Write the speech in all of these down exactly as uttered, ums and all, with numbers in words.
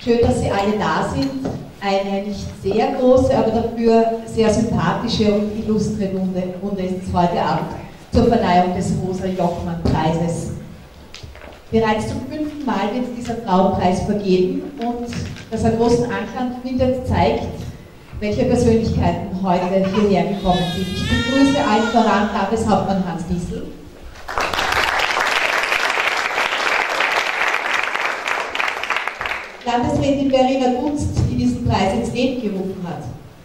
Schön, dass Sie alle da sind. Eine nicht sehr große, aber dafür sehr sympathische und illustre Runde, Runde ist es heute Abend zur Verleihung des Rosa-Jochmann-Preises. Bereits zum fünften Mal wird dieser Frauenpreis vergeben und dass er großen Anklang findet, zeigt, welche Persönlichkeiten heute hierher gekommen sind. Ich begrüße allen voran Landeshauptmann Hans Diesel, Landesrätin Verena Dunst, die diesen Preis ins Leben gerufen hat.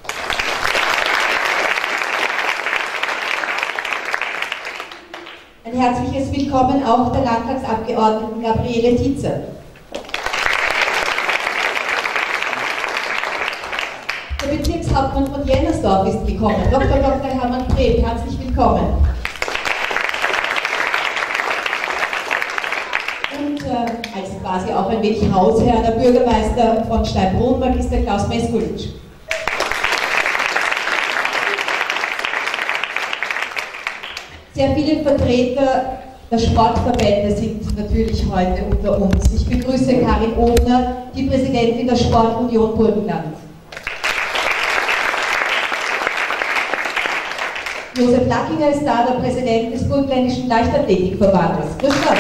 Ein herzliches Willkommen auch der Landtagsabgeordneten Gabriele Tietze. Der Bezirkshauptmann von Jennersdorf ist gekommen, Doktor Doktor Hermann Breb, herzlich willkommen. Und äh, als quasi auch ein wenig Hausherr, der Bürgermeister von Steinbrunn, Magister Klaus Meskulitsch. Sehr viele Vertreter der Sportverbände sind natürlich heute unter uns. Ich begrüße Karin Ofner, die Präsidentin der Sportunion Burgenland. Josef Lackinger ist da, der Präsident des Burgenländischen Leichtathletikverbandes. Grüß Gott.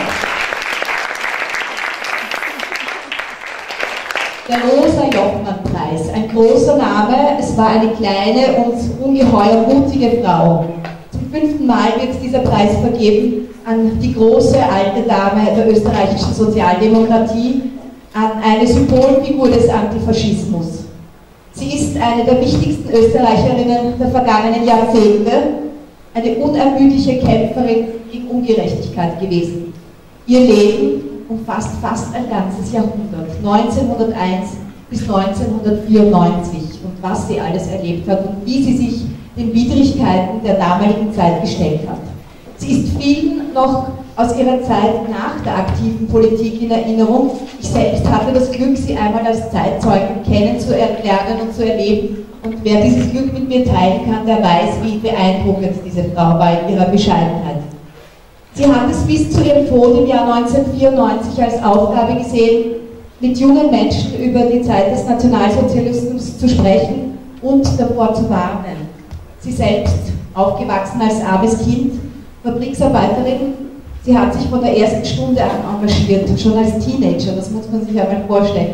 Der Rosa-Jochmann-Preis, ein großer Name, es war eine kleine und ungeheuer mutige Frau. Zum fünften Mal wird dieser Preis vergeben an die große alte Dame der österreichischen Sozialdemokratie, an eine Symbolfigur des Antifaschismus. Sie ist eine der wichtigsten Österreicherinnen der vergangenen Jahrzehnte, eine unermüdliche Kämpferin gegen Ungerechtigkeit gewesen. Ihr Leben umfasst fast ein ganzes Jahrhundert, neunzehnhunderteins bis neunzehnhundertvierundneunzig, und was sie alles erlebt hat und wie sie sich den Widrigkeiten der damaligen Zeit gestellt hat. Sie ist vielen noch aus ihrer Zeit nach der aktiven Politik in Erinnerung. Ich selbst hatte das Glück, sie einmal als Zeitzeugen kennenzulernen und zu erleben, und wer dieses Glück mit mir teilen kann, der weiß, wie beeindruckend diese Frau war in ihrer Bescheidenheit. Sie hat es bis zu ihrem Tod im Jahr neunzehnhundertvierundneunzig als Aufgabe gesehen, mit jungen Menschen über die Zeit des Nationalsozialismus zu sprechen und davor zu warnen. Sie selbst, aufgewachsen als armes Kind, Fabriksarbeiterin, sie hat sich von der ersten Stunde an engagiert, schon als Teenager, das muss man sich einmal vorstellen.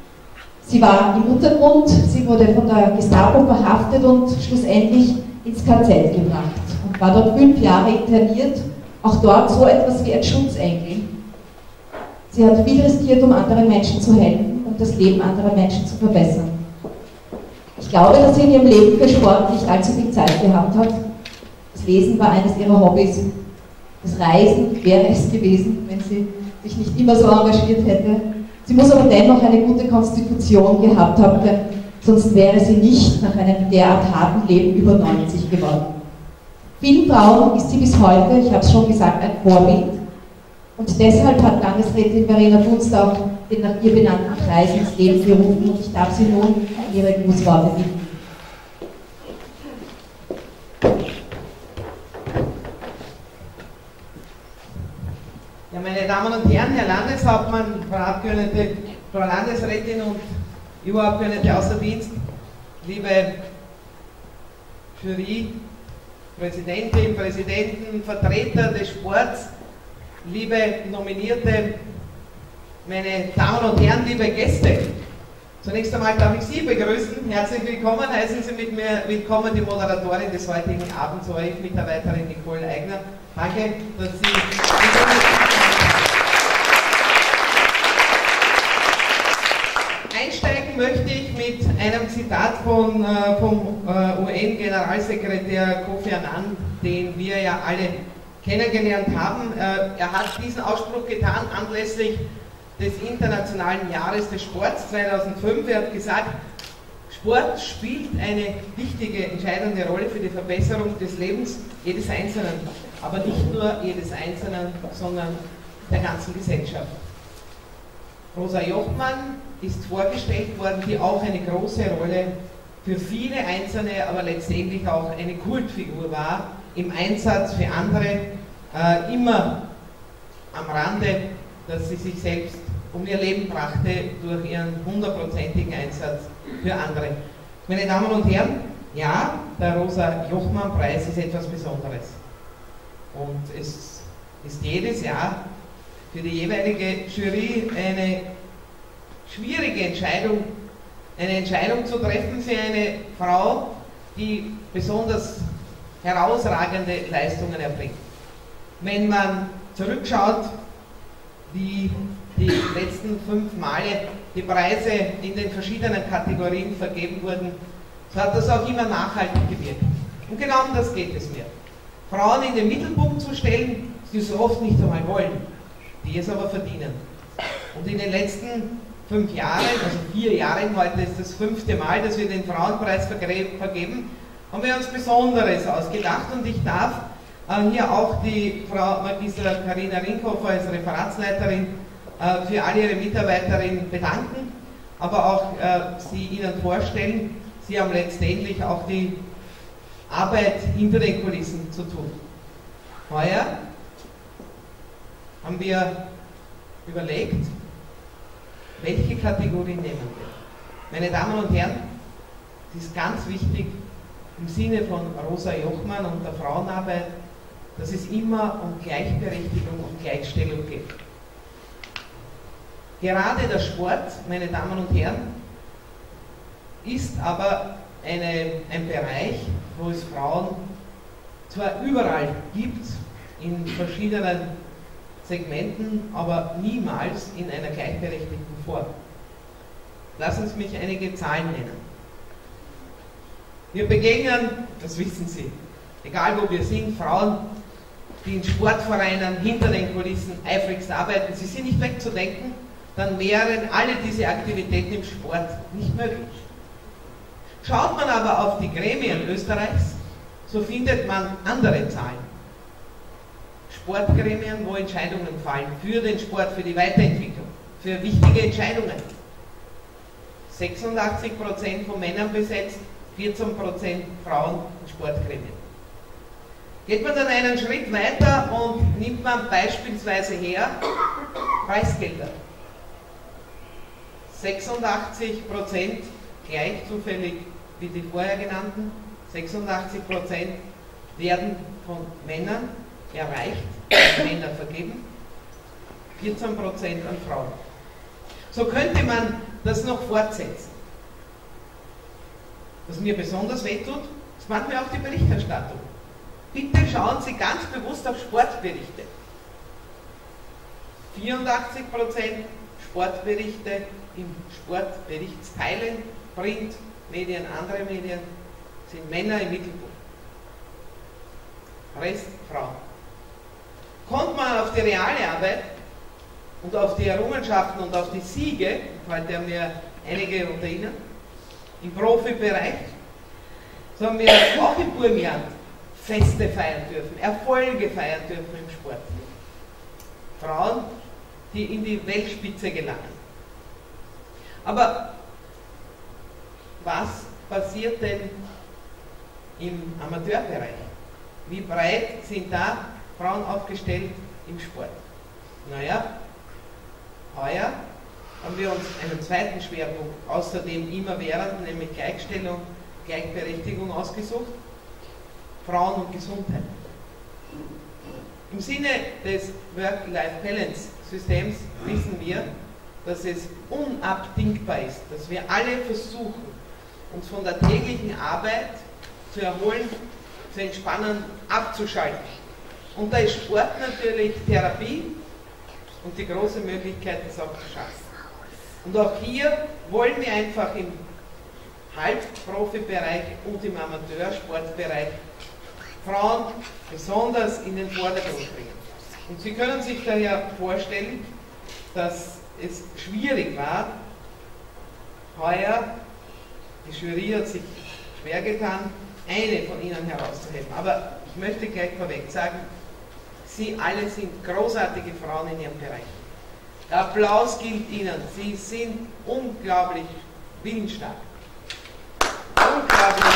Sie war im Untergrund, sie wurde von der Gestapo verhaftet und schlussendlich ins K Z gebracht und war dort fünf Jahre interniert, auch dort so etwas wie ein Schutzengel. Sie hat viel riskiert, um anderen Menschen zu helfen und das Leben anderer Menschen zu verbessern. Ich glaube, dass sie in ihrem Leben für Sport nicht allzu viel Zeit gehabt hat. Das Lesen war eines ihrer Hobbys. Das Reisen wäre es gewesen, wenn sie sich nicht immer so engagiert hätte. Sie muss aber dennoch eine gute Konstitution gehabt haben, denn sonst wäre sie nicht nach einem derart harten Leben über neunzig geworden. Vielen Frauen ist sie bis heute, ich habe es schon gesagt, ein Vorbild. Und deshalb hat Landesrätin Verena Dunst auch den nach ihr benannten Preis ins Leben gerufen, und ich darf Sie nun ihre Grußworte bitten. Ja, meine Damen und Herren, Herr Landeshauptmann, Frau Abgeordnete, Frau Landesrätin und Überabgeordnete außer Dienst, liebe Jury, Präsidentin, Präsidenten, Vertreter des Sports, liebe Nominierte, meine Damen und Herren, liebe Gäste. Zunächst einmal darf ich Sie begrüßen. Herzlich willkommen, heißen Sie mit mir willkommen die Moderatorin des heutigen Abends, O R F-Mitarbeiterin Nicole Eigner. Danke, dass Sie... Einsteigen möchte ich mit einem Zitat von, äh, vom äh, U N-Generalsekretär Kofi Annan, den wir ja alle kennengelernt haben. Äh, er hat diesen Ausspruch getan anlässlich des Internationalen Jahres des Sports zweitausendfünf. Er hat gesagt, Sport spielt eine wichtige, entscheidende Rolle für die Verbesserung des Lebens jedes Einzelnen, aber nicht nur jedes Einzelnen, sondern der ganzen Gesellschaft. Rosa Jochmann ist vorgestellt worden, die auch eine große Rolle für viele Einzelne, aber letztendlich auch eine Kultfigur war, im Einsatz für andere, äh, immer am Rande, dass sie sich selbst um ihr Leben brachte durch ihren hundertprozentigen Einsatz für andere. Meine Damen und Herren, ja, der Rosa-Jochmann-Preis ist etwas Besonderes. Und es ist jedes Jahr für die jeweilige Jury eine schwierige Entscheidung, eine Entscheidung zu treffen für eine Frau, die besonders herausragende Leistungen erbringt. Wenn man zurückschaut, wie die letzten fünf Male die Preise in den verschiedenen Kategorien vergeben wurden, so hat das auch immer nachhaltig gewirkt. Und genau um das geht es mir. Frauen in den Mittelpunkt zu stellen, die so oft nicht einmal wollen, die es aber verdienen. Und in den letzten fünf Jahren, also vier Jahren, heute ist das fünfte Mal, dass wir den Frauenpreis vergeben, haben wir uns Besonderes ausgedacht und ich darf äh, hier auch die Frau Magister Carina Rinkhofer als Referatsleiterin äh, für alle ihre Mitarbeiterinnen bedanken, aber auch äh, sie Ihnen vorstellen. Sie haben letztendlich auch die Arbeit hinter den Kulissen zu tun. Heuer haben wir überlegt, welche Kategorie nehmen wir. Meine Damen und Herren, es ist ganz wichtig im Sinne von Rosa Jochmann und der Frauenarbeit, dass es immer um Gleichberechtigung und Gleichstellung geht. Gerade der Sport, meine Damen und Herren, ist aber eine, ein Bereich, wo es Frauen zwar überall gibt, in verschiedenen Segmenten, aber niemals in einer gleichberechtigten Form. Lassen Sie mich einige Zahlen nennen. Wir begegnen, das wissen Sie, egal wo wir sind, Frauen, die in Sportvereinen hinter den Kulissen eifrigst arbeiten. Sie sind nicht wegzudenken, dann wären alle diese Aktivitäten im Sport nicht möglich. Schaut man aber auf die Gremien Österreichs, so findet man andere Zahlen. Sportgremien, wo Entscheidungen fallen für den Sport, für die Weiterentwicklung, für wichtige Entscheidungen. sechsundachtzig Prozent von Männern besetzt, vierzehn Prozent Frauen in Sportgremien. Geht man dann einen Schritt weiter und nimmt man beispielsweise her Preisgelder. sechsundachtzig Prozent gleich zufällig wie die vorher genannten, sechsundachtzig Prozent werden von Männern erreicht, an Männer vergeben, vierzehn Prozent an Frauen. So könnte man das noch fortsetzen. Was mir besonders wehtut, ist manchmal auch die Berichterstattung. Bitte schauen Sie ganz bewusst auf Sportberichte. vierundachtzig Prozent Sportberichte in Sportberichtsteilen, Print, Medien, andere Medien, sind Männer im Mittelpunkt. Rest Frauen. Kommt man auf die reale Arbeit und auf die Errungenschaften und auf die Siege, heute haben wir einige unter Ihnen, im Profibereich, so haben wir auch im Burgenland Feste feiern dürfen, Erfolge feiern dürfen im Sport. Frauen, die in die Weltspitze gelangen. Aber was passiert denn im Amateurbereich? Wie breit sind da Frauen aufgestellt im Sport? Naja, heuer haben wir uns einen zweiten Schwerpunkt außer dem immerwährenden, nämlich Gleichstellung, Gleichberechtigung ausgesucht. Frauen und Gesundheit. Im Sinne des Work-Life-Balance-Systems wissen wir, dass es unabdingbar ist, dass wir alle versuchen, uns von der täglichen Arbeit zu erholen, zu entspannen, abzuschalten. Und da ist Sport natürlich Therapie und die große Möglichkeit, das auch zu schaffen. Und auch hier wollen wir einfach im Halbprofibereich und im Amateursportbereich Frauen besonders in den Vordergrund bringen. Und Sie können sich daher vorstellen, dass es schwierig war, heuer, die Jury hat sich schwer getan, eine von Ihnen herauszuheben. Aber ich möchte gleich vorweg sagen, Sie alle sind großartige Frauen in Ihrem Bereich. Der Applaus gilt Ihnen. Sie sind unglaublich willensstark. Unglaublich.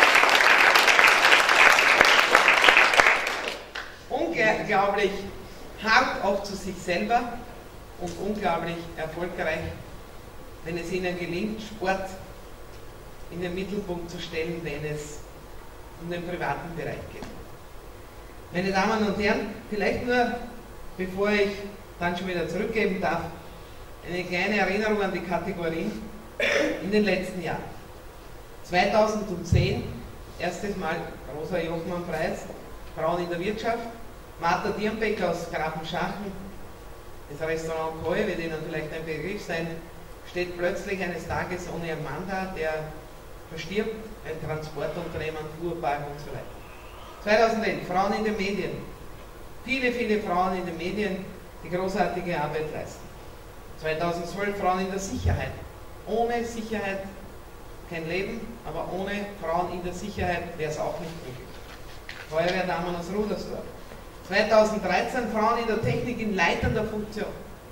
Unglaublich hart auch zu sich selber und unglaublich erfolgreich, wenn es ihnen gelingt, Sport in den Mittelpunkt zu stellen, wenn es um den privaten Bereich geht. Meine Damen und Herren, vielleicht nur, bevor ich dann schon wieder zurückgeben darf, eine kleine Erinnerung an die Kategorien in den letzten Jahren. zweitausendzehn, erstes Mal Rosa-Jochmann-Preis, Frauen in der Wirtschaft, Martha Dirnbeck aus Grafenschachen, das Restaurant Koi, wird Ihnen vielleicht ein Begriff sein, steht plötzlich eines Tages ohne ihren Mann da, der verstirbt, ein Transportunternehmen, Fuhrpark und so weiter. zweitausendelf, Frauen in den Medien. Viele, viele Frauen in den Medien, die großartige Arbeit leisten. zweitausendzwölf, Frauen in der Sicherheit. Ohne Sicherheit kein Leben, aber ohne Frauen in der Sicherheit wäre es auch nicht möglich. Feuerwehrdamen aus Rudersdorf. zweitausenddreizehn, Frauen in der Technik in leitender Funktion.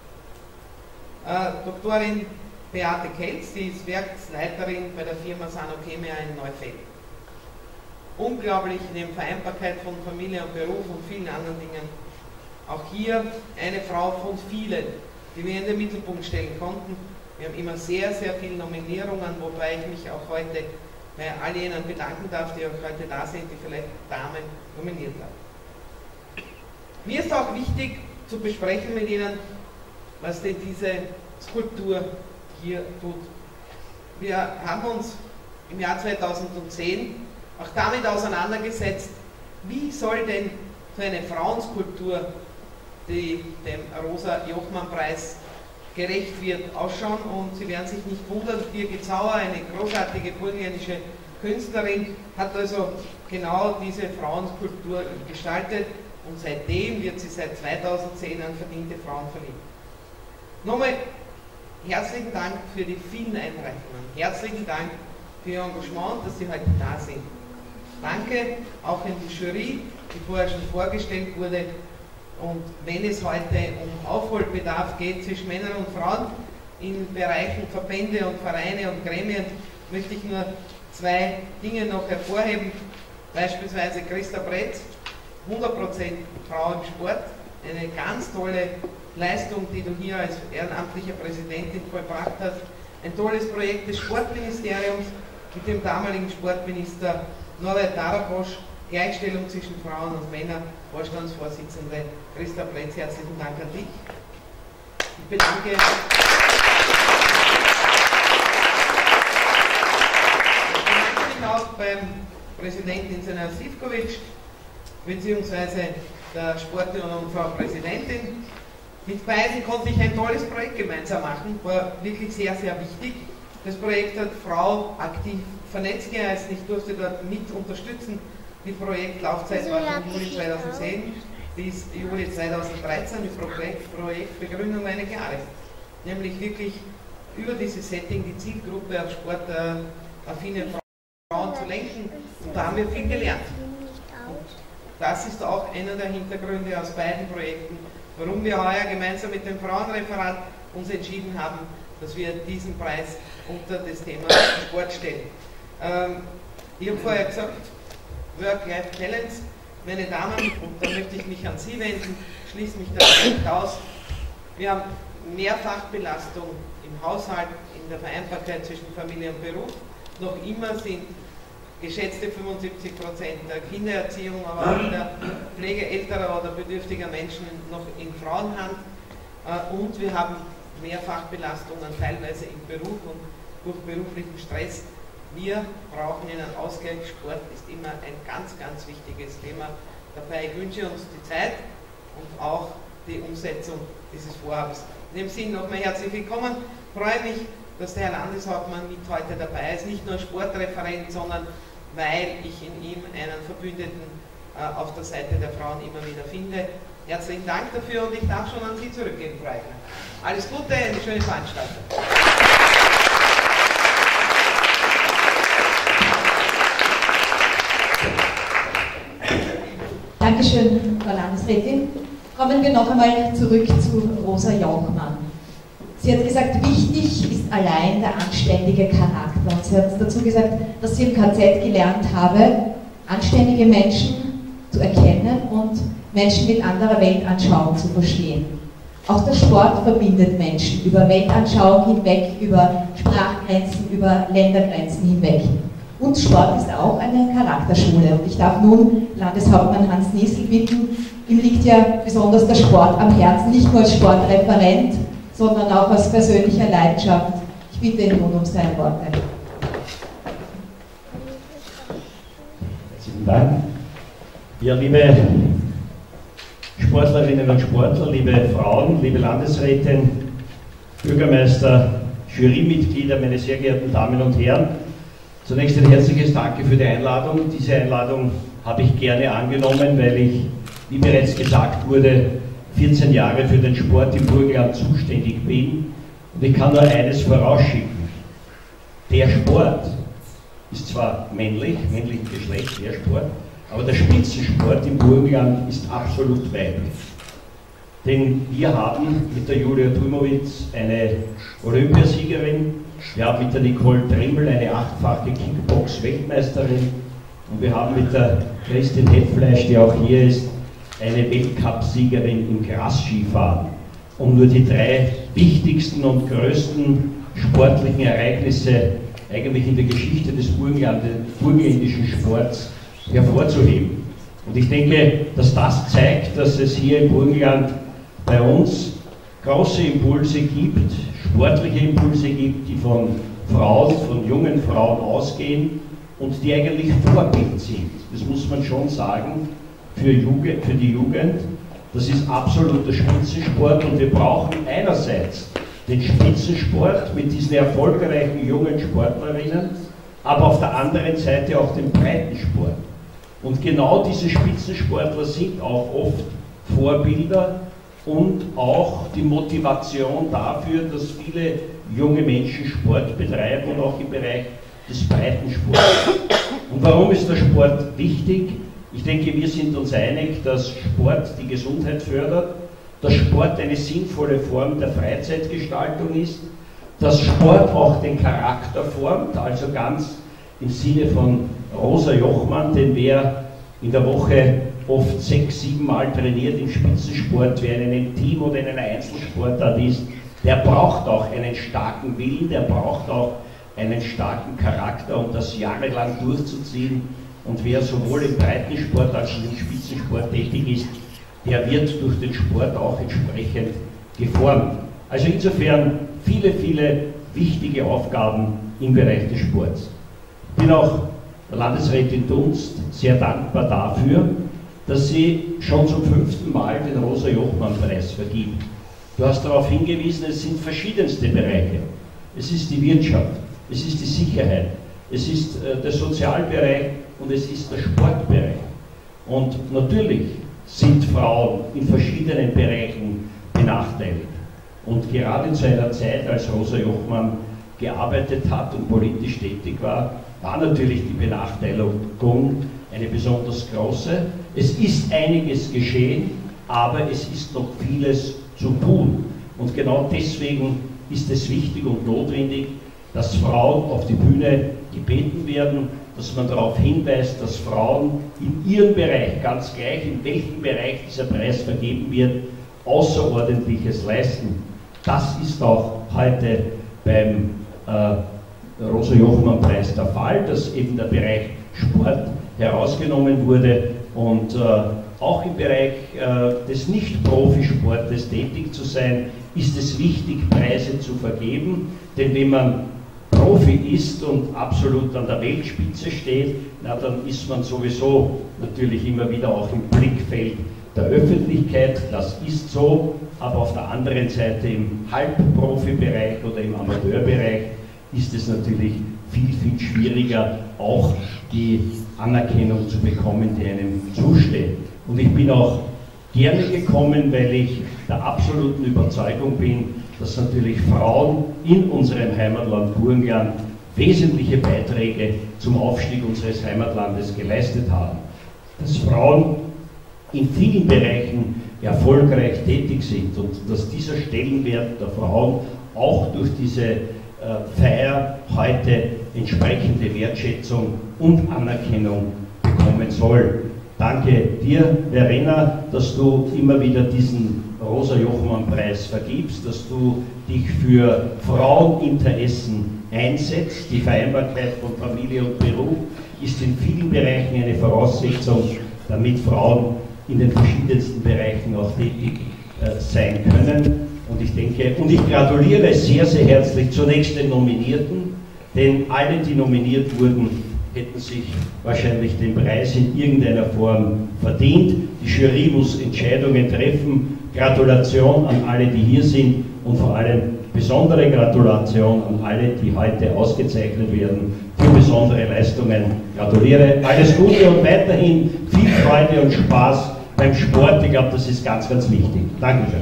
Äh, Doktorin Beate Kelz, die ist Werksleiterin bei der Firma Sanochemia in Neufeld. Unglaublich neben Vereinbarkeit von Familie und Beruf und vielen anderen Dingen. Auch hier eine Frau von vielen, die wir in den Mittelpunkt stellen konnten. Wir haben immer sehr, sehr viele Nominierungen, wobei ich mich auch heute bei all jenen bedanken darf, die auch heute da sind, die vielleicht Damen nominiert haben. Mir ist auch wichtig zu besprechen mit Ihnen, was denn diese Skulptur hier tut. Wir haben uns im Jahr zweitausendzehn auch damit auseinandergesetzt, wie soll denn so eine Frauenskulptur, die dem Rosa-Jochmann-Preis gerecht wird, ausschauen. Und Sie werden sich nicht wundern, Birgit Sauer, eine großartige burgenländische Künstlerin, hat also genau diese Frauenskulptur gestaltet und seitdem wird sie seit zweitausendzehn an verdiente Frauen verliehen. Nochmal herzlichen Dank für die vielen Einreichungen, herzlichen Dank für Ihr Engagement, dass Sie heute da sind. Danke auch an die Jury, die vorher schon vorgestellt wurde. Und wenn es heute um Aufholbedarf geht zwischen Männern und Frauen in Bereichen Verbände und Vereine und Gremien, möchte ich nur zwei Dinge noch hervorheben. Beispielsweise Christa Bretz, hundert Prozent Frau im Sport, eine ganz tolle Leistung, die du hier als ehrenamtliche Präsidentin vollbracht hast. Ein tolles Projekt des Sportministeriums mit dem damaligen Sportminister Norbert Darabosch, Gleichstellung zwischen Frauen und Männern, Vorstandsvorsitzende Christa Bretz, herzlichen Dank an dich. Ich bedanke, ich bedanke mich auch beim Präsidenten Insener Sivkovic, beziehungsweise der Sportunion Frau Präsidentin. Mit beiden konnte ich ein tolles Projekt gemeinsam machen, war wirklich sehr, sehr wichtig. Das Projekt hat Frau aktiv vernetzt geheißen, ich durfte dort mit unterstützen. Die Projektlaufzeit war von Juli zweitausendzehn bis Juli zweitausenddreizehn. Die Projekt, Projektbegründung war eine klare, nämlich wirklich über dieses Setting die Zielgruppe auf sportaffine Frauen zu lenken. Und da haben wir viel gelernt. Und das ist auch einer der Hintergründe aus beiden Projekten, warum wir heuer gemeinsam mit dem Frauenreferat uns entschieden haben, dass wir diesen Preis unter das Thema Sport stellen. Ähm, ich habe vorher gesagt, Work-Life-Balance, meine Damen, und da möchte ich mich an Sie wenden, schließe mich da nicht aus. Wir haben Mehrfachbelastung im Haushalt, in der Vereinbarkeit zwischen Familie und Beruf. Noch immer sind geschätzte fünfundsiebzig Prozent der Kindererziehung, aber auch in der Pflege älterer oder bedürftiger Menschen noch in Frauenhand. Und wir haben Mehrfachbelastungen teilweise im Beruf und durch beruflichen Stress. Wir brauchen einen Ausgleich. Sport ist immer ein ganz, ganz wichtiges Thema. Dabei ich wünsche uns die Zeit und auch die Umsetzung dieses Vorhabens. In dem Sinn nochmal herzlich willkommen. Ich freue mich, dass der Herr Landeshauptmann mit heute dabei ist. Nicht nur Sportreferent, sondern weil ich in ihm einen Verbündeten äh, auf der Seite der Frauen immer wieder finde. Herzlichen Dank dafür und ich darf schon an Sie zurückgeben, Frau Eigner. Alles Gute, eine schöne Veranstaltung. Dankeschön, Frau Landesrätin. Kommen wir noch einmal zurück zu Rosa Jochmann. Sie hat gesagt, wichtig ist allein der anständige Charakter. Und sie hat dazu gesagt, dass sie im K Z gelernt habe, anständige Menschen zu erkennen und Menschen mit anderer Weltanschauung zu verstehen. Auch der Sport verbindet Menschen über Weltanschauung hinweg, über Sprachgrenzen, über Ländergrenzen hinweg. Und Sport ist auch eine Charakterschule. Und ich darf nun Landeshauptmann Hans Niesel bitten, ihm liegt ja besonders der Sport am Herzen, nicht nur als Sportreferent, sondern auch aus persönlicher Leidenschaft. Ich bitte ihn nun um seine Worte. Herzlichen Dank. Ja, liebe Sportlerinnen und Sportler, liebe Frauen, liebe Landesrätin, Bürgermeister, Jurymitglieder, meine sehr geehrten Damen und Herren, zunächst ein herzliches Danke für die Einladung. Diese Einladung habe ich gerne angenommen, weil ich, wie bereits gesagt wurde, vierzehn Jahre für den Sport im Burgenland zuständig bin. Und ich kann nur eines vorausschicken. Der Sport ist zwar männlich, männlichen Geschlecht, der Sport, aber der Spitzensport im Burgenland ist absolut weiblich. Denn wir haben mit der Julia Dujmowitz eine Olympiasiegerin, wir haben mit der Nicole Tremmel eine achtfache Kickbox-Weltmeisterin und wir haben mit der Christin Hetfleisch, die auch hier ist, eine Weltcupsiegerin im Grasskifahren, um nur die drei wichtigsten und größten sportlichen Ereignisse eigentlich in der Geschichte des burgenländischen Sports hervorzuheben. Und ich denke, dass das zeigt, dass es hier im Burgenland bei uns große Impulse gibt, sportliche Impulse gibt, die von Frauen, von jungen Frauen ausgehen und die eigentlich Vorbild sind. Das muss man schon sagen, für, Jugend, für die Jugend. Das ist absoluter Spitzensport und wir brauchen einerseits den Spitzensport mit diesen erfolgreichen jungen Sportlerinnen, aber auf der anderen Seite auch den Breitensport. Und genau diese Spitzensportler sind auch oft Vorbilder und auch die Motivation dafür, dass viele junge Menschen Sport betreiben und auch im Bereich des Breitensports. Und warum ist der Sport wichtig? Ich denke, wir sind uns einig, dass Sport die Gesundheit fördert, dass Sport eine sinnvolle Form der Freizeitgestaltung ist, dass Sport auch den Charakter formt, also ganz im Sinne von Rosa Jochmann, denn wer in der Woche oft sechs, sieben Mal trainiert im Spitzensport, wer in einem Team oder in einer Einzelsportart ist, der braucht auch einen starken Willen, der braucht auch einen starken Charakter, um das jahrelang durchzuziehen. Und wer sowohl im Breitensport als auch im Spitzensport tätig ist, der wird durch den Sport auch entsprechend geformt. Also insofern viele, viele wichtige Aufgaben im Bereich des Sports. Ich bin auch der Landesrätin Dunst sehr dankbar dafür, dass sie schon zum fünften Mal den Rosa-Jochmann-Preis vergibt. Du hast darauf hingewiesen, es sind verschiedenste Bereiche. Es ist die Wirtschaft, es ist die Sicherheit, es ist äh, der Sozialbereich und es ist der Sportbereich. Und natürlich sind Frauen in verschiedenen Bereichen benachteiligt. Und gerade in seiner Zeit, als Rosa Jochmann gearbeitet hat und politisch tätig war, war natürlich die Benachteiligung eine besonders große. Es ist einiges geschehen, aber es ist noch vieles zu tun. Und genau deswegen ist es wichtig und notwendig, dass Frauen auf die Bühne gebeten werden, dass man darauf hinweist, dass Frauen in ihrem Bereich, ganz gleich in welchem Bereich dieser Preis vergeben wird, Außerordentliches leisten. Das ist auch heute beim äh, Rosa-Jochmann-Preis der Fall, dass eben der Bereich Sport herausgenommen wurde und äh, auch im Bereich äh, des Nicht-Profisportes tätig zu sein, ist es wichtig, Preise zu vergeben, denn wenn man Profi ist und absolut an der Weltspitze steht, na, dann ist man sowieso natürlich immer wieder auch im Blickfeld der Öffentlichkeit, das ist so, aber auf der anderen Seite im Halbprofibereich oder im Amateurbereich ist es natürlich viel, viel schwieriger, auch die Anerkennung zu bekommen, die einem zusteht. Und ich bin auch gerne gekommen, weil ich der absoluten Überzeugung bin, dass natürlich Frauen in unserem Heimatland Burgenland wesentliche Beiträge zum Aufstieg unseres Heimatlandes geleistet haben. Dass Frauen in vielen Bereichen erfolgreich tätig sind und dass dieser Stellenwert der Frauen auch durch diese äh, Feier heute entsprechende Wertschätzung und Anerkennung bekommen soll. Danke dir, Verena, dass du immer wieder diesen Rosa-Jochmann-Preis vergibst, dass du dich für Fraueninteressen einsetzt. Die Vereinbarkeit von Familie und Beruf ist in vielen Bereichen eine Voraussetzung, damit Frauen in den verschiedensten Bereichen auch tätig äh, sein können. Und ich denke, und ich gratuliere sehr, sehr herzlich zunächst den Nominierten, denn alle, die nominiert wurden, hätten sich wahrscheinlich den Preis in irgendeiner Form verdient. Die Jury muss Entscheidungen treffen. Gratulation an alle, die hier sind, und vor allem besondere Gratulation an alle, die heute ausgezeichnet werden für besondere Leistungen. Gratuliere, alles Gute und weiterhin viel Freude und Spaß beim Sport. Ich glaube, das ist ganz, ganz wichtig. Dankeschön.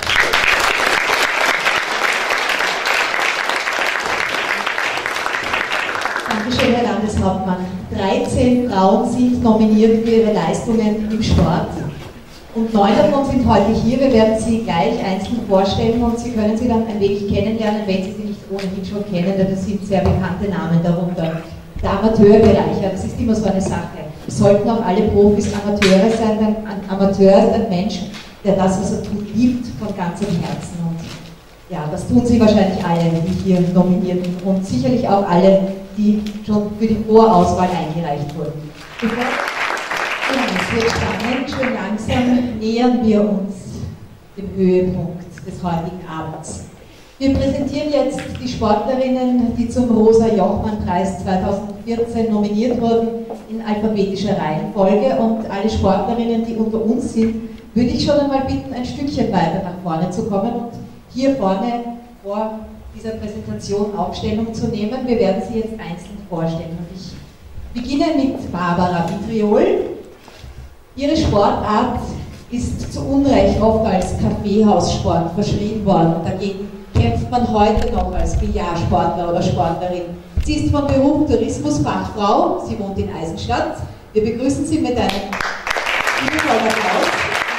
Dankeschön, Herr Landeshauptmann. dreizehn Frauen sind nominiert für ihre Leistungen im Sport und neun davon sind heute hier. Wir werden sie gleich einzeln vorstellen und Sie können sie dann ein wenig kennenlernen, wenn Sie sie nicht ohnehin schon kennen, denn es sind sehr bekannte Namen darunter. Der Amateurbereich, ja, das ist immer so eine Sache. Es sollten auch alle Profis Amateure sein, denn ein Amateur ist ein Mensch, der das, was er tut, liebt von ganzem Herzen. Und ja, das tun Sie wahrscheinlich alle, die hier nominierten und sicherlich auch alle, die schon für die Vorauswahl eingereicht wurden. Bevor ja, es wird spannend, schön langsam nähern wir uns dem Höhepunkt des heutigen Abends. Wir präsentieren jetzt die Sportlerinnen, die zum Rosa-Jochmann-Preis zweitausendvierzehn nominiert wurden, in alphabetischer Reihenfolge, und alle Sportlerinnen, die unter uns sind, würde ich schon einmal bitten, ein Stückchen weiter nach vorne zu kommen und hier vorne vor dieser Präsentation Aufstellung zu nehmen. Wir werden sie jetzt einzeln vorstellen. Und ich beginne mit Barbara Vitriol. Ihre Sportart ist zu Unrecht oft als Kaffeehaussport verschrien worden. Dagegen kämpft man heute noch als Billardsportler oder Sportlerin. Sie ist von Beruf Tourismusfachfrau. Sie wohnt in Eisenstadt. Wir begrüßen Sie mit einem liebevollen Applaus.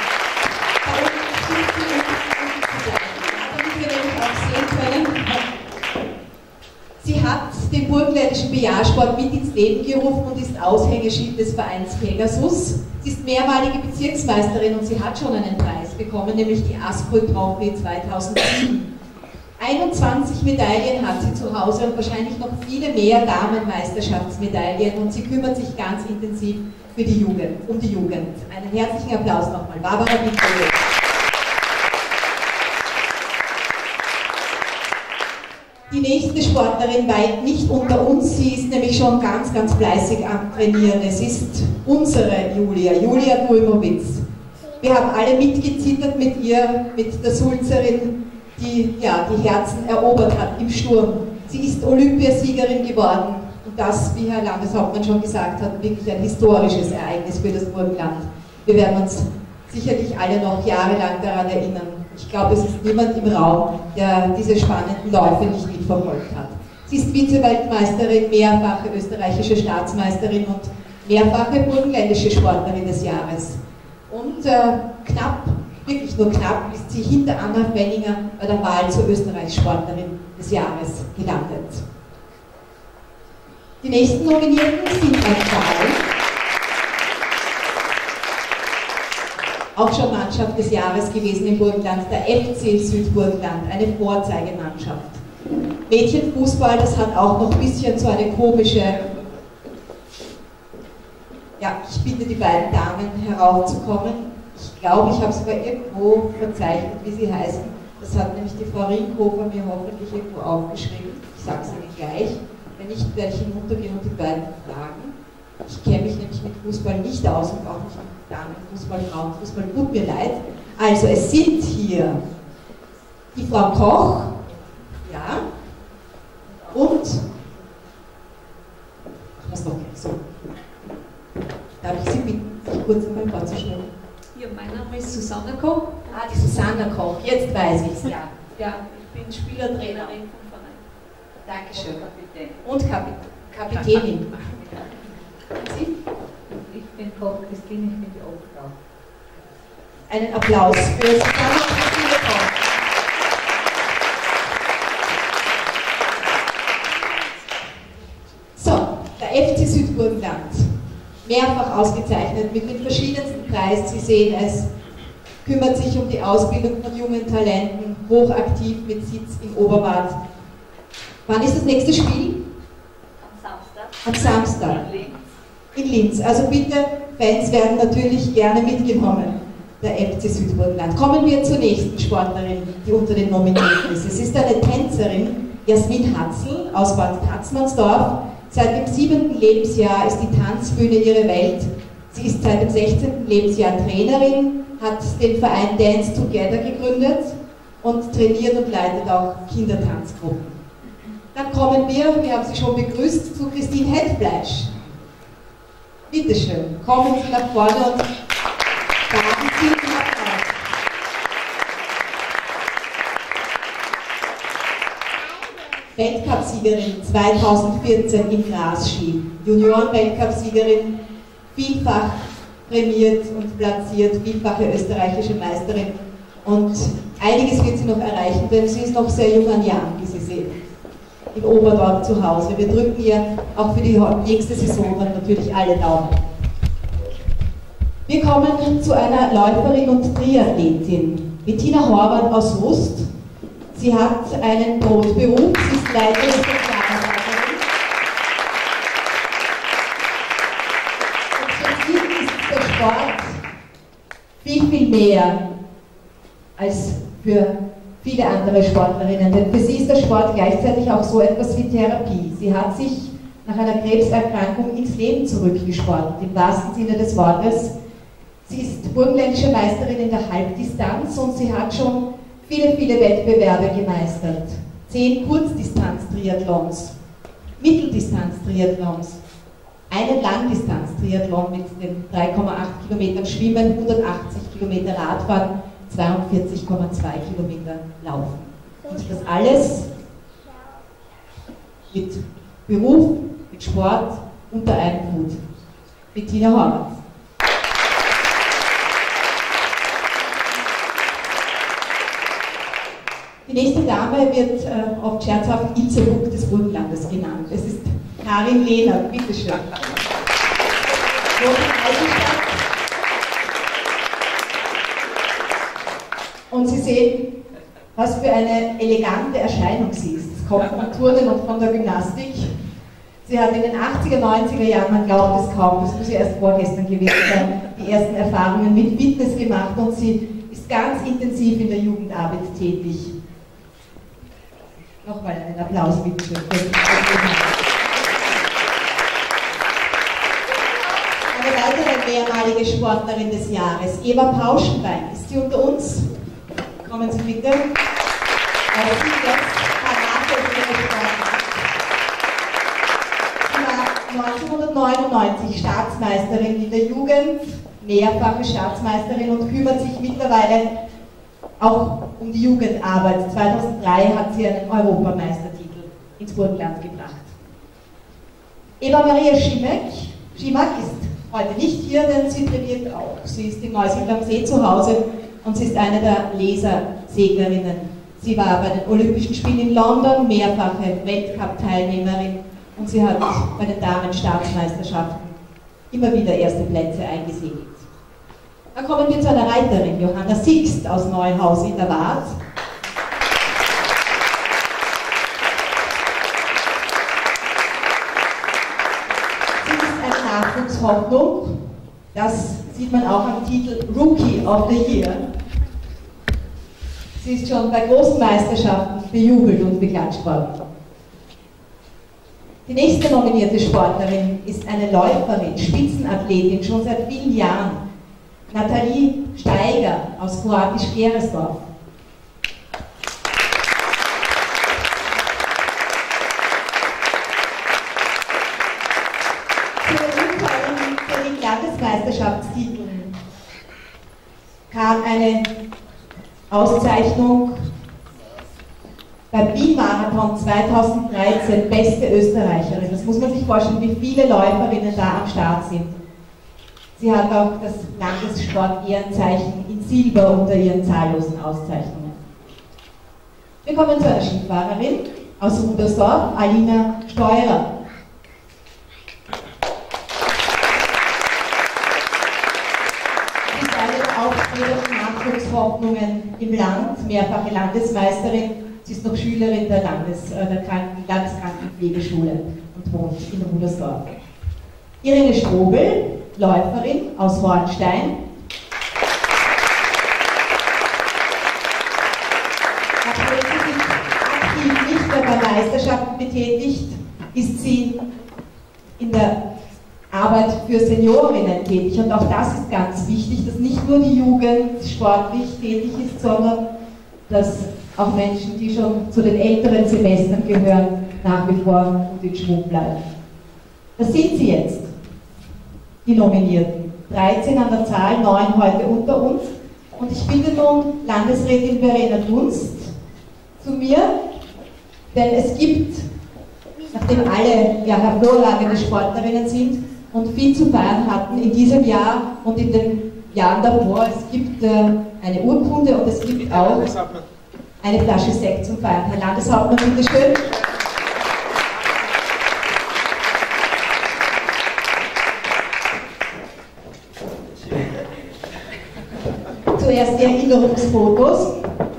Sie hat den burgenländischen Billardsport mit ins Leben gerufen und ist Aushängeschild des Vereins Pegasus. Sie ist mehrmalige Bezirksmeisterin und sie hat schon einen Preis bekommen, nämlich die Aspol Trophy zweitausendsieben. einundzwanzig Medaillen hat sie zu Hause und wahrscheinlich noch viele mehr Damenmeisterschaftsmedaillen, und sie kümmert sich ganz intensiv für die Jugend, um die Jugend. Einen herzlichen Applaus nochmal, Barbara Vitriol. Die nächste Sportlerin weit nicht unter uns, sie ist nämlich schon ganz, ganz fleißig am Trainieren. Es ist unsere Julia, Julia Dulmowitz. Wir haben alle mitgezittert mit ihr, mit der Sulzerin, die ja, die Herzen erobert hat im Sturm. Sie ist Olympiasiegerin geworden und das, wie Herr Landeshauptmann schon gesagt hat, wirklich ein historisches Ereignis für das Burgenland. Wir werden uns sicherlich alle noch jahrelang daran erinnern. Ich glaube, es ist niemand im Raum, der diese spannenden Läufe nicht mitverfolgt hat. Sie ist Vize-Weltmeisterin, mehrfache österreichische Staatsmeisterin und mehrfache burgenländische Sportlerin des Jahres. Und äh, knapp, wirklich nur knapp, ist sie hinter Anna Fenninger bei der Wahl zur Österreichs-Sportlerin des Jahres gelandet. Die nächsten Nominierten sind ein Fall. Auch schon Mannschaft des Jahres gewesen im Burgenland, der F C Südburgenland, eine Vorzeigemannschaft. Mädchenfußball, das hat auch noch ein bisschen so eine komische, ja, ich bitte die beiden Damen heraufzukommen. Ich glaube, ich habe sogar irgendwo verzeichnet, wie sie heißen. Das hat nämlich die Frau Rinkhofer mir hoffentlich irgendwo aufgeschrieben. Ich sage es Ihnen gleich. Wenn nicht, werde ich hinuntergehen und die beiden fragen. Ich kenne mich nämlich mit Fußball nicht aus und auch nicht mit Damenfußball, Frauenfußball, tut mir leid. Also es sind hier die Frau Koch, ja, und, was noch, so, darf ich Sie bitten, sich kurz einmal vorzustellen? Ja, mein Name ist Susanna Koch. Ah, die Susanna Koch, jetzt weiß ich es, ja. Ja, ich bin Spielertrainerin vom Verein. Dankeschön. Und Kapitän. Und Kapit Kapitänin. Sie? Ich bin Koch Christine, ich bin die Obfrau. Einen Applaus für Susanna Koch. So, der F C Südburgenland. mehrfach ausgezeichnet mit den verschiedensten Preisen. Sie sehen es, kümmert sich um die Ausbildung von jungen Talenten, hochaktiv mit Sitz in Oberwart. Wann ist das nächste Spiel? Am Samstag. Am Samstag. In Linz. Also bitte, Fans werden natürlich gerne mitgenommen, der F C Südburgenland. Kommen wir zur nächsten Sportlerin, die unter den Nominierten ist. Es ist eine Tänzerin, Jasmin Hatzl aus Bad Tatzmannsdorf. Seit dem siebenten Lebensjahr ist die Tanzbühne ihre Welt. Sie ist seit dem sechzehnten Lebensjahr Trainerin, hat den Verein Dance Together gegründet und trainiert und leitet auch Kindertanzgruppen. Dann kommen wir, wir haben Sie schon begrüßt, zu Christine Hetfleisch. Bitte schön, kommen Sie nach vorne und sagen Sie den Applaus. Weltcupsiegerin zweitausendvierzehn im Grasski, Junioren-Weltcupsiegerin, vielfach prämiert und platziert, vielfache österreichische Meisterin. Und einiges wird sie noch erreichen, denn sie ist noch sehr jung an Jahren, wie Sie sehen, in Oberdorf zu Hause. Wir drücken ihr auch für die nächste Saison dann natürlich alle Daumen. Wir kommen zu einer Läuferin und Triathletin, Bettina Horvath aus Rust. Sie hat einen Brotberuf, sie ist Leiterin der Sozialarbeiterin. Und für sie ist der Sport viel, viel mehr als für viele andere Sportlerinnen, denn für sie ist der Sport gleichzeitig auch so etwas wie Therapie. Sie hat sich nach einer Krebserkrankung ins Leben zurückgesportet, im wahrsten Sinne des Wortes. Sie ist burgenländische Meisterin in der Halbdistanz und sie hat schon viele, viele Wettbewerbe gemeistert. Zehn Kurzdistanz-Triathlons, Mitteldistanz-Triathlons, einen Langdistanz-Triathlon mit den drei Komma acht Kilometern Schwimmen, hundertachtzig Kilometer Radfahren, zweiundvierzig Komma zwei Kilometer Laufen. Und das alles mit Beruf, mit Sport unter einem Hut. Bettina Horvath. Die nächste Dame wird äh, oft scherzhaft Itzehoe des Burgenlandes genannt. Es ist Karin Lehner, bitteschön. Und Sie sehen, was für eine elegante Erscheinung sie ist. Es kommt vom Turnen und von der Gymnastik. Sie hat in den achtziger, neunziger Jahren, man glaubt es kaum, das muss ja erst vorgestern gewesen sein, die ersten Erfahrungen mit Fitness gemacht und sie ist ganz intensiv in der Jugendarbeit tätig. Nochmal einen Applaus, bitte schön. Eine weitere mehrmalige Sportlerin des Jahres, Eva Pauschenbein. Ist sie unter uns? Kommen Sie bitte. Aber sie jetzt Parade für ihre Sportart. Sie war neunzehnhundertneunundneunzig Staatsmeisterin in der Jugend, mehrfache Staatsmeisterin und kümmert sich mittlerweile auch um die Jugendarbeit. zweitausenddrei hat sie einen Europameistertitel ins Burgenland gebracht. Eva Maria Schimek, Schimak ist heute nicht hier, denn sie trainiert auch. Sie ist in Neusiedl am See zu Hause und sie ist eine der Laserseglerinnen. Sie war bei den Olympischen Spielen in London mehrfache Weltcup-Teilnehmerin und sie hat bei den Damen-Staatsmeisterschaften immer wieder erste Plätze eingesegelt. Dann kommen wir zu einer Reiterin, Johanna Sixt aus Neuhaus in der Waadt. Sie ist eine Nachwuchshoffnung, das sieht man auch am Titel Rookie of the Year. Sie ist schon bei großen Meisterschaften bejubelt und beklatscht worden. Die nächste nominierte Sportlerin ist eine Läuferin, Spitzenathletin, schon seit vielen Jahren. Nathalie Steiger aus Kroatisch-Geresdorf. Zu den Landesmeisterschaftstiteln kam eine Auszeichnung beim Wien-Marathon zweitausenddreizehn, beste Österreicherin. Das muss man sich vorstellen, wie viele Läuferinnen da am Start sind. Sie hat auch das Landessport-Ehrenzeichen in Silber unter ihren zahllosen Auszeichnungen. Wir kommen zu einer Skifahrerin aus Rudersdorf, Alina Steurer. Hoffnungen im Land, mehrfache Landesmeisterin. Sie ist noch Schülerin der, Landes, äh, der Kranken, Landeskrankenpflegeschule und wohnt in Rudersdorf. Irene Strobel, Läuferin aus Hornstein. Nachdem sie sich aktiv nicht mehr bei Meisterschaften betätigt, ist sie in der Arbeit für Seniorinnen tätig. Und auch das ist ganz wichtig, dass nicht nur die Jugend sportlich tätig ist, sondern dass auch Menschen, die schon zu den älteren Semestern gehören, nach wie vor gut in Schwung bleiben. Das sind sie jetzt, die Nominierten. dreizehn an der Zahl, neun heute unter uns. Und ich bitte nun Landesrätin Verena Dunst zu mir, denn es gibt, nachdem alle ja hervorragende Sportlerinnen sind und viel zu feiern hatten in diesem Jahr und in den Jahren davor, es gibt äh, eine Urkunde und es gibt auch eine Flasche Sekt zum Feiern. Herr Landeshauptmann, bitte schön. Zuerst die Erinnerungsfotos.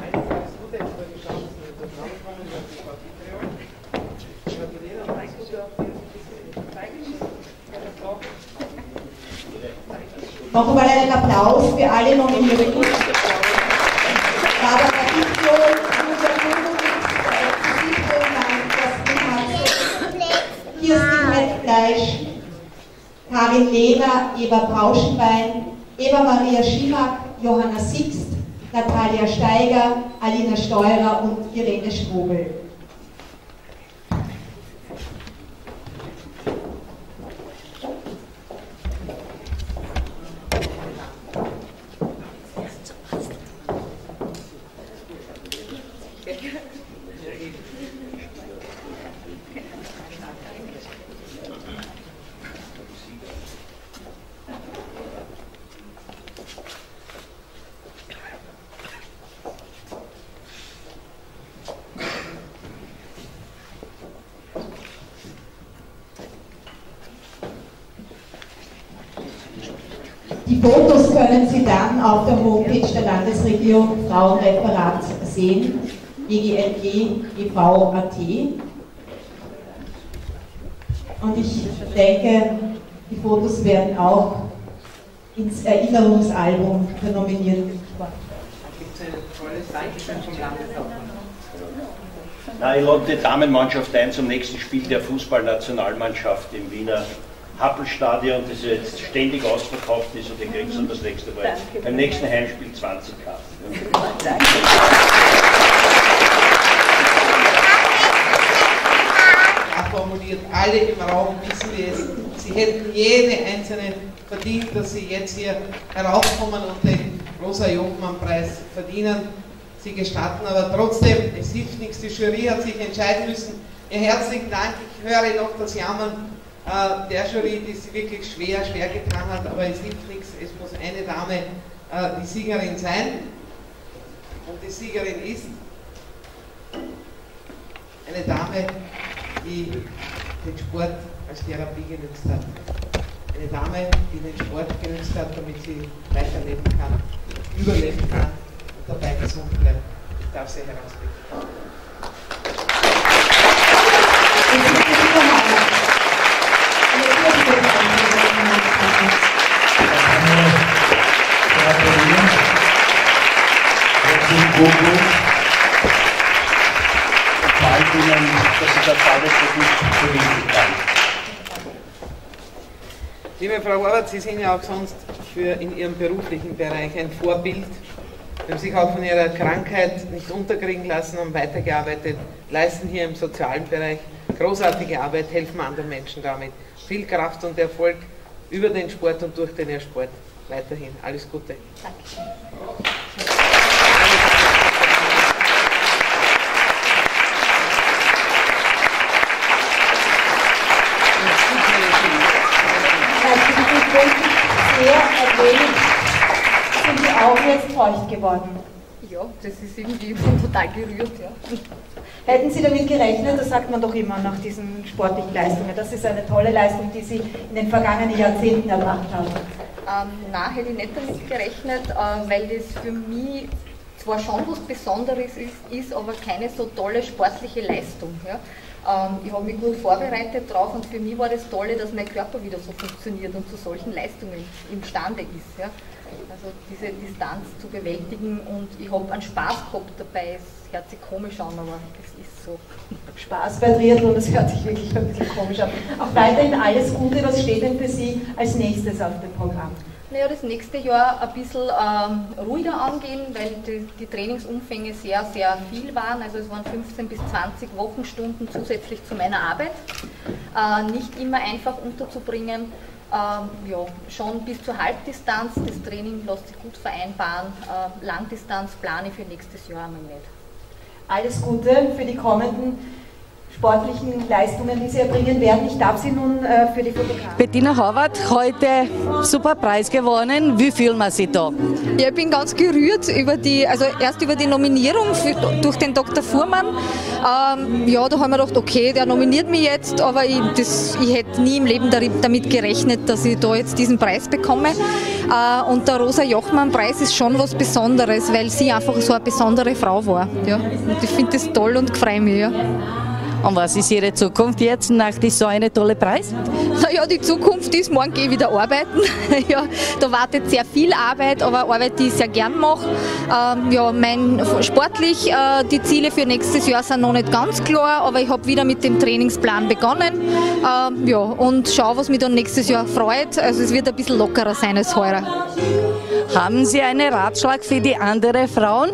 Noch einmal einen Applaus für alle Nominierten. Barbara Pichlo, Julia Kundowitz, Kirsten Hettfleisch, Karin Lehner, Eva Brauschenbein, Eva Maria Schimack, Johanna Sixt, Natalia Steiger, Alina Steurer und Irene Strobel. Die Fotos können Sie dann auf der Homepage der Landesregierung Frauenreferat sehen, w g l g e v punkt a t. Und ich denke, die Fotos werden auch ins Erinnerungsalbum der Nominierten. Da gibt es ein tolles Dankeschön vom Landeshauptmann. Na, ich lade die Damenmannschaft ein zum nächsten Spiel der Fußballnationalmannschaft im Wiener Happelstadion, das jetzt ständig ausverkauft ist, und ihr kriegt dann das nächste Mal beim nächsten Heimspiel zwanzig Karten. Danke. Formuliert, alle im Raum wissen wir es. Sie hätten jede einzelne verdient, dass sie jetzt hier heraufkommen und den Rosa-Jungmann-Preis verdienen. Sie gestatten, aber trotzdem, es hilft nichts. Die Jury hat sich entscheiden müssen. Ihr herzlichen Dank. Ich höre noch das Jammern äh, der Jury, die sich wirklich schwer, schwer getan hat, aber es hilft nichts. Es muss eine Dame äh, die Siegerin sein. Und die Siegerin ist eine Dame, die den Sport als Therapie genutzt hat. Eine Dame, die den Sport genutzt hat, damit sie weiterleben kann, überleben kann und dabei gesund bleibt. Ich darf sie herausbringen. Liebe Frau Horvath, Sie sind ja auch sonst für in Ihrem beruflichen Bereich ein Vorbild. Sie haben sich auch von Ihrer Krankheit nicht unterkriegen lassen und weitergearbeitet, leisten hier im sozialen Bereich großartige Arbeit, helfen anderen Menschen damit. Viel Kraft und Erfolg über den Sport und durch den Sport. Weiterhin alles Gute. Dankeschön. Sehr erwähnt, sind die Augen jetzt feucht geworden. Ja. das ist irgendwie, ich bin total gerührt. Ja. Hätten Sie damit gerechnet, das sagt man doch immer nach diesen sportlichen Leistungen, das ist eine tolle Leistung, die Sie in den vergangenen Jahrzehnten erbracht haben? Ähm, nein, hätte ich nicht damit gerechnet, äh, weil das für mich zwar schon was Besonderes ist, ist aber keine so tolle sportliche Leistung. Ja. Ähm, ich habe mich gut vorbereitet drauf und für mich war das Tolle, dass mein Körper wieder so funktioniert und zu solchen Leistungen imstande ist. Ja. Also diese Distanz zu bewältigen und ich habe einen Spaß gehabt dabei, es hört sich komisch an, aber es ist so. Spaß bei Triathlon, das hört sich wirklich ein bisschen komisch an. Auch weiterhin alles Gute, was steht denn für Sie als nächstes auf dem Programm? Naja, das nächste Jahr ein bisschen ähm, ruhiger angehen, weil die, die Trainingsumfänge sehr, sehr viel waren. Also es waren fünfzehn bis zwanzig Wochenstunden zusätzlich zu meiner Arbeit. Äh, nicht immer einfach unterzubringen. Ähm, ja, schon bis zur Halbdistanz. Das Training lässt sich gut vereinbaren. Äh, Langdistanz plane ich für nächstes Jahr einmal nicht. Alles Gute für die kommenden sportlichen Leistungen, die Sie erbringen werden. Ich darf Sie nun äh, für die Fotografie. Bettina Horvath, heute super Preis gewonnen. Wie fühlen wir sich da? Ja, ich bin ganz gerührt über die, also erst über die Nominierung für, durch den Doktor Fuhrmann. Ähm, ja, da haben wir gedacht, okay, der nominiert mich jetzt, aber ich, das, ich hätte nie im Leben damit gerechnet, dass ich da jetzt diesen Preis bekomme. Äh, und der Rosa Jochmann-Preis ist schon was Besonderes, weil sie einfach so eine besondere Frau war. Ja. Und ich finde das toll und freue mich. Ja. Und was ist Ihre Zukunft jetzt nach so einem tollen Preis? Naja, die Zukunft ist, morgen gehe ich wieder arbeiten. Ja, da wartet sehr viel Arbeit, aber Arbeit, die ich sehr gern mache. Ähm, ja, mein, sportlich, äh, die Ziele für nächstes Jahr sind noch nicht ganz klar, aber ich habe wieder mit dem Trainingsplan begonnen. Ähm, ja, und schaue, was mich dann nächstes Jahr freut. Also es wird ein bisschen lockerer sein als heuer. Haben Sie einen Ratschlag für die anderen Frauen?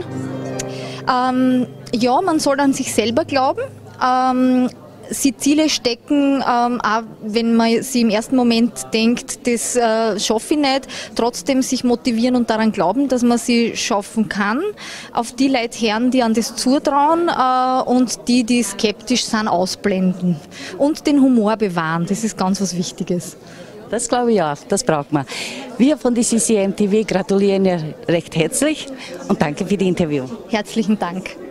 Ähm, ja, man soll an sich selber glauben. Ähm, sie Ziele stecken, ähm, auch wenn man sie im ersten Moment denkt, das äh, schaffe ich nicht, trotzdem sich motivieren und daran glauben, dass man sie schaffen kann. Auf die Leute hören, die an das zutrauen äh, und die, die skeptisch sind, ausblenden. Und den Humor bewahren, das ist ganz was Wichtiges. Das glaube ich auch, das braucht man. Wir von der C C M T V gratulieren ihr recht herzlich und danke für das Interview. Herzlichen Dank.